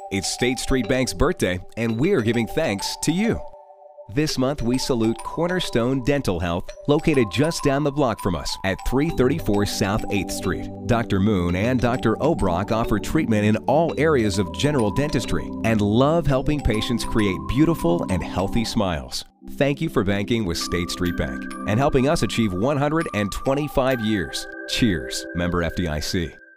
It's State Street Bank's birthday, and we're giving thanks to you. This month, we salute Cornerstone Dental Health, located just down the block from us at 334 South 8th Street. Dr. Moon and Dr. Obrock offer treatment in all areas of general dentistry and love helping patients create beautiful and healthy smiles. Thank you for banking with State Street Bank and helping us achieve 125 years. Cheers, member FDIC.